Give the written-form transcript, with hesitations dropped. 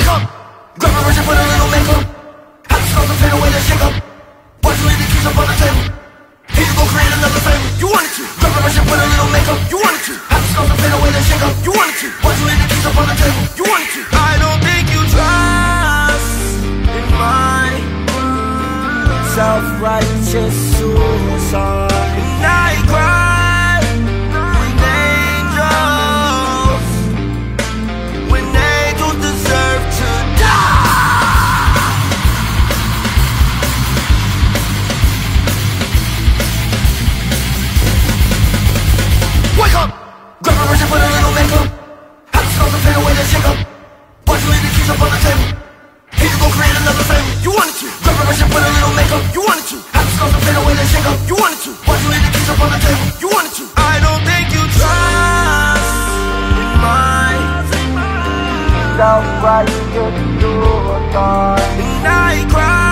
Wake up, grab a brush and put a little makeup. Have to start to fade away the shake up. Watch you leave the keys up on the table. Here you go create another family. You wanted to. Grab a brush and put a little makeup. You wanted to. Have to start to fade away the shake up. You wanted to. Watch you leave the keys up on the table. You wanted to. I don't think you trust in my self-righteous suicide. And I cry when angels deserve to die. Wake up, grab a brush and put a little makeup. Have to start to fade away the shake up. Watch you leave the keys up on the table. Here you go create another family. You wanted to. Grab a brush and put a little makeup. You wanted to. Have to start to fade away the shake up. You wanted to. Watch you leave the keys up on the table. You wanted to. I don't think you trust in my self-righteous suicide. And I cry